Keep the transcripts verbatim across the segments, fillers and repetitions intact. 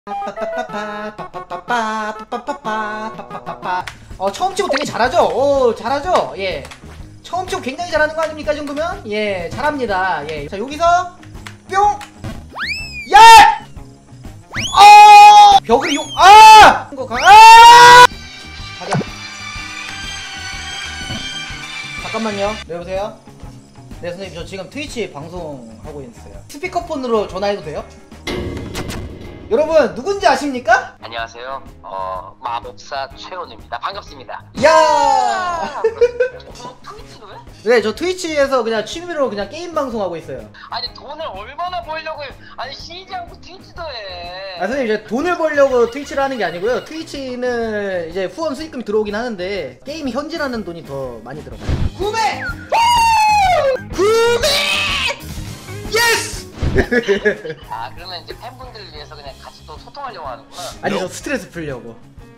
어, 처음 치고 되게 잘하죠? 오, 잘하죠? 예. 처음 치고 굉장히 잘하는 거 아닙니까, 이 정도면? 예, 잘합니다. 예. 자, 여기서 뿅! 야! 어! 벽을 이용, 아! 이거 가, 아! 가자. 잠깐만요. 네, 여보세요? 네, 선생님, 저 지금 트위치 방송하고 있어요. 스피커폰으로 전화해도 돼요? 여러분, 누군지 아십니까? 안녕하세요. 어, 마법사 최원우입니다. 반갑습니다. 야! 저 트위치로 해? 네, 저 트위치에서 그냥 취미로 그냥 게임 방송하고 있어요. 아니 돈을 얼마나 벌려고 해? 아니 쉬지 않고 트위치도 해. 아, 선생님, 이제 돈을 벌려고 트위치를 하는 게 아니고요. 트위치는 이제 후원 수익금이 들어오긴 하는데 게임이 현질하는 돈이 더 많이 들어가요. 구매! 구매! 예스! 아 그러면 이제 팬분들을 위해서 그냥 같이 또 소통하려고 하는구나. 아니, 저 스트레스 풀려고.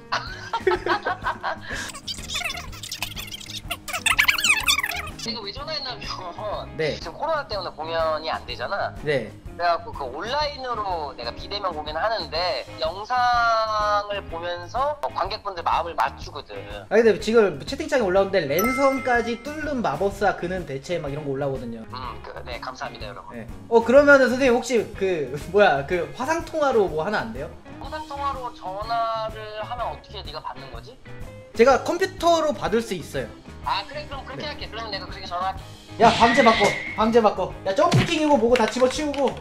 제가 왜 전화했냐면 네. 지금 코로나 때문에 공연이 안 되잖아. 네. 그래갖고 그 온라인으로 내가 비대면 공연을 하는데 영상을 보면서 관객분들 마음을 맞추거든. 아, 근데 지금 채팅창에 올라오는데 랜선까지 뚫는 마법사 그는 대체 막 이런 거 올라오거든요. 음, 그, 네 감사합니다 여러분. 네. 어, 그러면은 선생님 혹시 그 뭐야 그 화상통화로 뭐 하나 안 돼요? 화상통화로 전화를 하면 어떻게 네가 받는 거지? 제가 컴퓨터로 받을 수 있어요. 아 그래 그럼 그렇게 네. 할게. 그러면 내가 그렇게 전화할게. 야, 방제 바꿔, 방제 바꿔. 야, 점프킹이고 뭐고 다 집어치우고.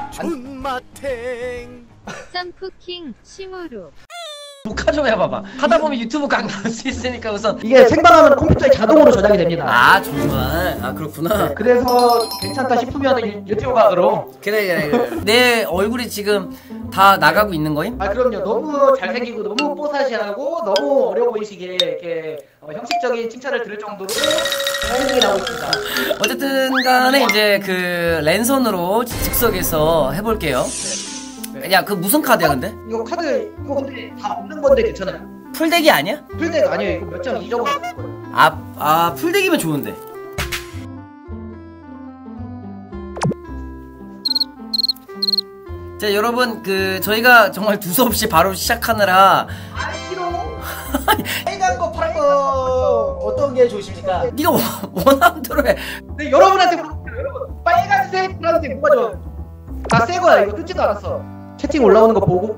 존마탱 점프킹 싱어루 녹화 좀 해봐봐. 하다 보면 유튜브 각 나올 수 있으니까 우선. 이게 생방하면 컴퓨터에 자동으로 저장이 됩니다. 아 정말. 아 그렇구나. 그래서 괜찮다 싶으면 유튜브 각으로. 그래 그래 그래. 내 얼굴이 지금 다 나가고 있는 거임? 아, 그럼요. 너무 잘생기고 너무 뽀사시하고 너무 어려 보이시기에 이렇게 어, 형식적인 칭찬을 들을 정도로 잘생기게 나오고 있습니다. 어쨌든 간에 이제 그 랜선으로 즉석에서 해볼게요. 야 그 무슨 카드야 근데? 이거 카드 이거 근데 다 없는 건데 괜찮아요? 풀덱이 아니야? 풀덱 아니에요. 이거 몇 장 잊어버렸을 거예요. 아, 아 풀덱이면 좋은데. 자 여러분 그 저희가 정말 두서없이 바로 시작하느라 아, 싫어. 빨간 거 파란 거 어떤 게 좋으십니까? 네가 원- 원하는 대로 해. 네, 여러분한테 물어볼게요. 여러분, 빨간색, 파란색 뭐가 좋아? 다 새 거야. 이거 뜯지도 않았어. 채팅 올라오는 거 보고.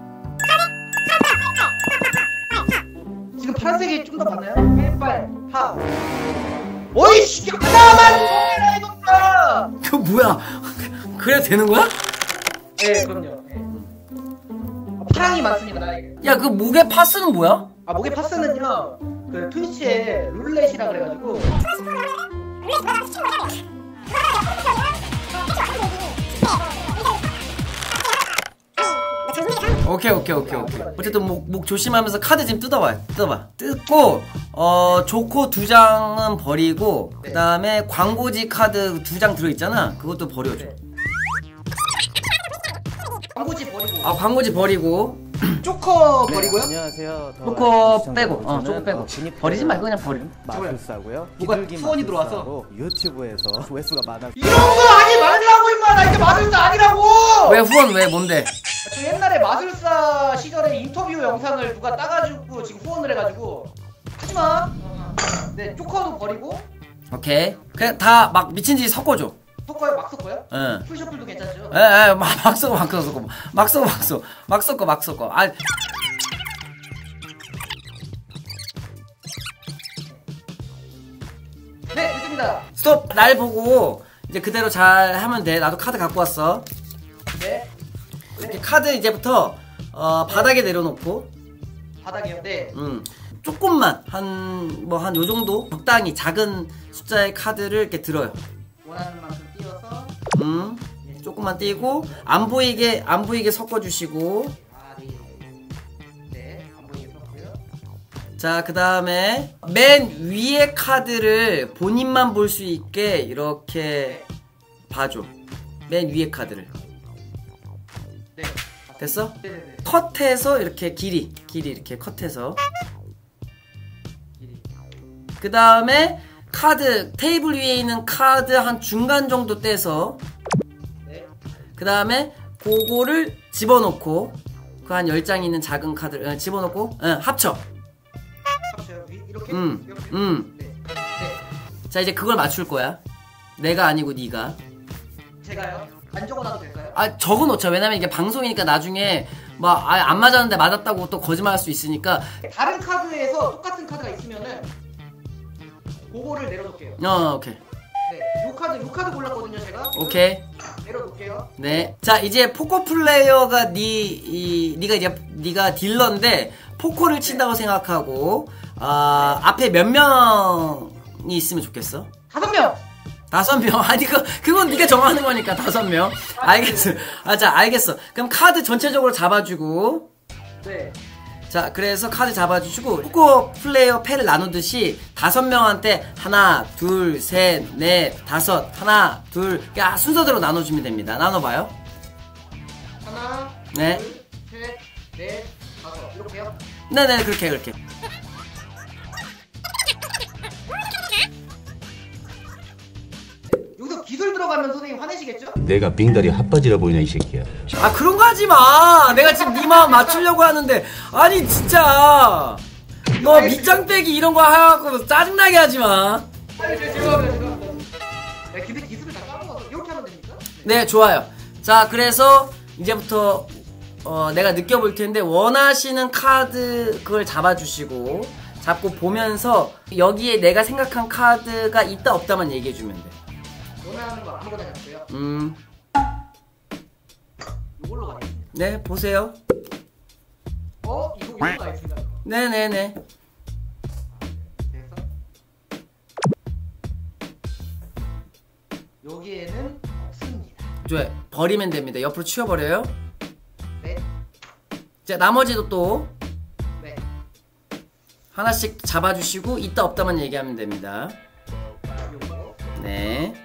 지금 파란색이 좀 더 많나요? 빨빨, 파. 어이씨, 하나만 보여라 이놈들아. 그 뭐야? 그래야 되는 거야? 네, 그럼요. 네. 파랑이 많습니다. 야 그 목에 파스는 뭐야? 아, 목에 파스는요. 그 트위치에 룰렛이라 그래가지고. 오케이 오케이 오케이 오케이. 어쨌든 목, 목 조심하면서 카드 지금 뜯어봐. 뜯어봐. 뜯고 어 조커 두 장은 버리고 네. 그 다음에 광고지 카드 두 장 들어있잖아. 그것도 버려줘. 네. 광고지 버리고. 아 광고지 버리고 조커 버리고요? 안녕하세요. 조커 빼고 어 조커 빼고 버리지 말고 그냥 버려. 마술사고요. 뭐가 비둘기 후원이 들어와서? 마술사로 유튜브에서 조회수가 많아. 이런 거 하지 말라고 임마. 나 이제 마술사 아니라고. 왜 후원 왜 뭔데? 저 옛날에 마술사 시절에 인터뷰 영상을 누가 따가지고 지금 후원을 해가지고 하지마. 네, 조커도 버리고. 오케이. 그냥 다 막 미친듯이 섞어줘. 섞어요? 막 섞어요? 응. 풀셔플도 괜찮죠? 에에 막, 막 섞어 막 섞어 막 섞어 막 섞어 막 섞어 막 섞어 아 네, 됐습니다. 스톱. 날 보고 이제 그대로 잘 하면 돼. 나도 카드 갖고 왔어. 네, 이렇게 카드 이제부터 어 바닥에 내려놓고 바닥이요. 네. 음 조금만 한 뭐 한 요 정도 적당히 작은 숫자의 카드를 이렇게 들어요. 원하는 만큼 띄워서. 음 조금만 띄고 안 보이게 안 보이게 섞어주시고. 아, 네. 네, 안 보이게 섞고요. 자 그 다음에 맨 위에 카드를 본인만 볼 수 있게 이렇게 봐줘. 맨 위에 카드를. 네. 됐어? 네네네. 컷해서 이렇게 길이 길이 이렇게 컷해서. 그 다음에 카드 테이블 위에 있는 카드 한 중간 정도 떼서 네. 그 다음에 그거를 집어넣고 그 한 열 장 있는 작은 카드를 어, 집어넣고 어, 합쳐. 합쳐요. 위- 이렇게? 음, 이렇게? 음. 네. 네. 자 이제 그걸 맞출 거야. 내가 아니고 네가. 제가요? 안 적어놔도 될까요? 아 적어놓자. 왜냐면 이게 방송이니까 나중에 막 안 맞았는데 맞았다고 또 거짓말할 수 있으니까. 다른 카드에서 똑같은 카드가 있으면은 그거를 내려놓을게요. 어 오케이 네. 요 카드, 요 카드 골랐거든요, 제가. 오케이. 내려놓을게요. 네. 자 이제 포커 플레이어가 니 이, 니가 이제 니가 딜러인데 포커를 친다고 생각하고 아 앞에 몇 명이 있으면 좋겠어? 다섯 명! 다섯 명. 아니 그 그건 네가 정하는 거니까 다섯 명. 알겠어. 아 자 알겠어. 그럼 카드 전체적으로 잡아주고. 네. 자 그래서 카드 잡아주시고 포커 플레이어 패를 나누듯이 다섯 명한테 하나 둘 셋 넷 다섯 하나 둘 야 순서대로 나눠주면 됩니다. 나눠봐요. 하나, 네. 둘, 셋, 넷, 다섯. 이렇게요? 네네 그렇게 그렇게. 여기서 기술 들어가면 선생님 화내시겠죠? 내가 빙다리 핫바지라 보이냐 이 새끼야. 아 그런 거 하지 마. 내가 지금 네 마음 맞추려고 하는데 아니 진짜 너 밑장 빼기 이런 거 해갖고 짜증나게 하지 마. 아니, 제- 죄송합니다, 죄송합니다. 네, 근데 기술을 다 까먹어서 이렇게 하면 됩니까? 네 좋아요. 자 그래서 이제부터 어, 내가 느껴볼 텐데 원하시는 카드 그걸 잡아주시고 잡고 보면서 여기에 내가 생각한 카드가 있다 없다만 얘기해주면 돼. 원하는 거 아무거나 잡고요. 음, 이걸로 가겠습니다. 네 보세요. 어? 이거 이걸로 가겠습니다. 네네네. 그래서 여기에는 없습니다. 좋아요. 버리면 됩니다. 옆으로 치워버려요. 네, 자 나머지도 또 네. 하나씩 잡아주시고 있다 없다만 얘기하면 됩니다. 요거 네.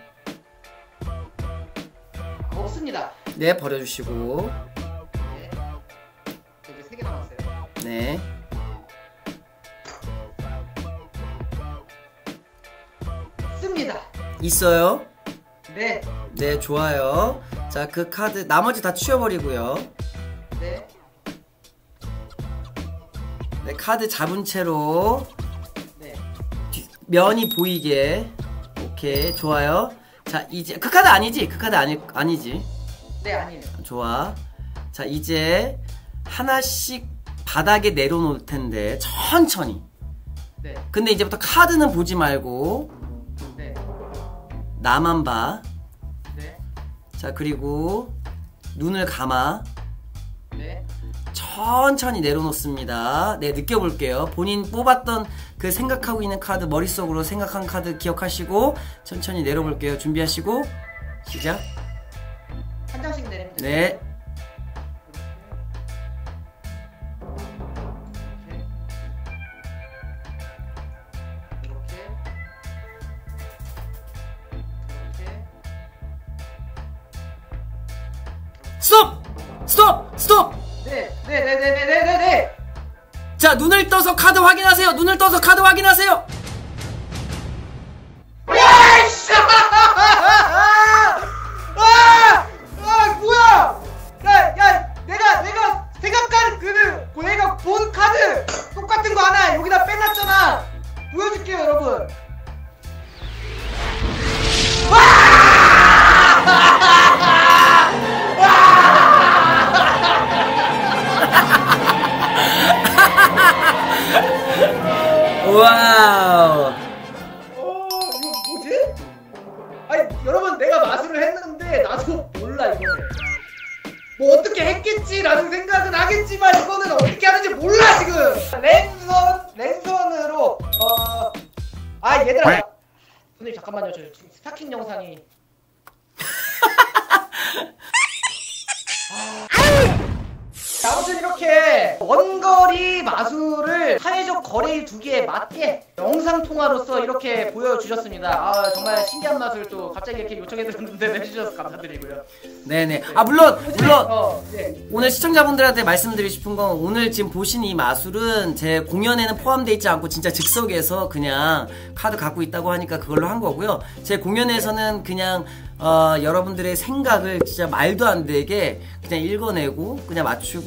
없습니다. 네 버려주시고. 네. 이제 세 개 남았어요. 네. 씁니다. 있어요. 네, 네 좋아요. 자 그 카드 나머지 다 치워버리고요. 네, 네 카드 잡은 채로 네. 뒤- 면이 보이게. 오케이 좋아요. 자 이제 그 카드 아니지? 그 카드 아니, 아니지? 네, 아니에요. 좋아. 자 이제 하나씩 바닥에 내려놓을 텐데 천천히. 네, 근데 이제부터 카드는 보지 말고 네, 나만 봐. 네, 자 그리고 눈을 감아. 네. 천천히 내려놓습니다. 네 느껴볼게요. 본인 뽑았던 그 생각하고 있는 카드 머릿속으로 생각한 카드 기억하시고 천천히 내려볼게요. 준비하시고 시작. 한 장씩 내리면 돼요. 네. 이렇게, 이렇게, 이렇게. 스톱! 스톱! 스톱! 네, 네, 네, 네, 네, 네, 네, 네. 자 눈을 떠서 카드 확인하세요. 눈을 떠서 카드 확인하세요. 와이씨! 아! 아, 뭐야! 야, 야, 내가, 내가 생각한 그, 내가 본 카드 똑같은 거 하나 여기다 빼놨잖아. 보여줄게요, 여러분. 와우. 어, 이거 뭐지? 아니, 여러분, 내가 마술을 했는데 나도 몰라, 이거는. 뭐 어떻게 했겠지라는 생각은 하겠지만 이거는 어떻게 하는지 몰라 지금. 랜선 랜선으로 어. 아 얘들아. 선생님 잠깐만요. 저 지금 스타킹 영상이. 아무튼 이렇게 원거리 마술을 사회적 거리 두기에 맞게 영상통화로서 이렇게 보여주셨습니다. 아 정말 신기한 마술 또 갑자기 이렇게 요청해드렸는데 해주셔서 감사드리고요. 네네. 아 물론 물론 어, 네. 오늘 시청자분들한테 말씀드리고 싶은 건 오늘 지금 보신 이 마술은 제 공연에는 포함되어 있지 않고 진짜 즉석에서 그냥 카드 갖고 있다고 하니까 그걸로 한 거고요. 제 공연에서는 그냥 어, 여러분들의 생각을 진짜 말도 안 되게 그냥 읽어내고 그냥 맞추고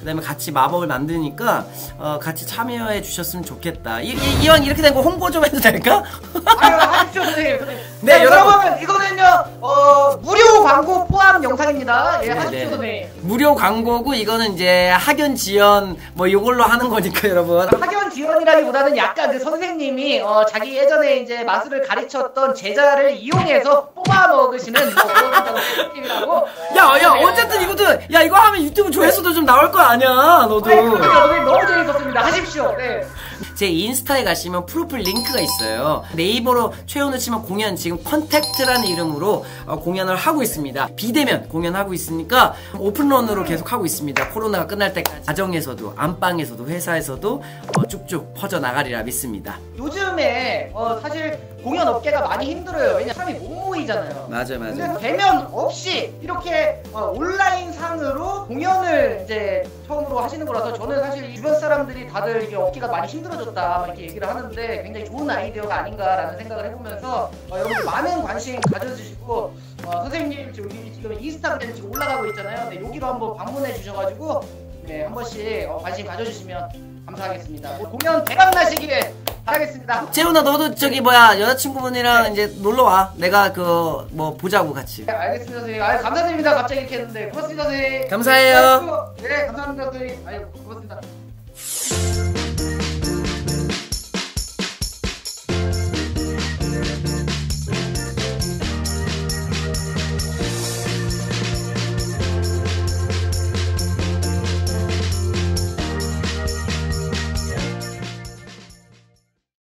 그다음에 같이 마법을 만드니까 어, 같이 참여해 주셨으면 좋겠다. 이, 이, 이왕 이렇게 된 거 홍보 좀 해도 될까? 아유, 하십시오, 선생님. 네, 네, 여러분. 여러분, 이거는요, 어, 무료 광고 포함 영상입니다. 예, 하십시오, 네. 선생님. 무료 광고고 이거는 이제 학연 지연 뭐 이걸로 하는 거니까 여러분. 학연 지원이라기보다는 약간 그 선생님이 어, 자기 예전에 이제 마술을 가르쳤던 제자를 이용해서 뽑아 먹으시는 뭐 그런 느낌이라고. 야, 야, 어쨌든 이것도, 야, 이거 하면 유튜브 조회수도 좀 나올 거 아니야, 너도. 네, 그러니까 선생님 너무 재밌었습니다. 하십시오. 네. 제 인스타에 가시면 프로필 링크가 있어요. 네이버로 최현우 치면 공연 지금 컨택트라는 이름으로 어, 공연을 하고 있습니다. 비대면 공연하고 있으니까 오픈런으로 계속 하고 있습니다. 코로나가 끝날 때까지 가정에서도 안방에서도 회사에서도 어, 쭉쭉 퍼져나가리라 믿습니다. 요즘에 어, 사실 공연 업계가 많이 힘들어요. 왜냐 사람이 못 모이잖아요. 맞아요, 근데 맞아요. 대면 없이 이렇게 어, 온라인 상으로 공연을 이제 처음으로 하시는 거라서 저는 사실 주변 사람들이 다들 이게 업계가 많이 힘들어졌다 막 이렇게 얘기를 하는데 굉장히 좋은 아이디어가 아닌가라는 생각을 해보면서 어, 여러분들 많은 관심 가져주시고 어, 선생님 지금 여기 지금 인스타그램 지금 올라가고 있잖아요. 네, 여기로 한번 방문해 주셔가지고 네, 한 번씩 어, 관심 가져주시면 감사하겠습니다. 뭐 공연 대박 나시길 바라겠습니다. 재훈아, 너도 저기 뭐야 여자친구분이랑 이제 놀러 와. 내가 그 뭐 보자고 같이. 네, 알겠습니다, 선생님. 아유, 감사드립니다. 갑자기 이렇게 했는데. 고맙습니다, 선생님. 감사해요. 네, 감사합니다, 선생님. 아유, 고맙습니다.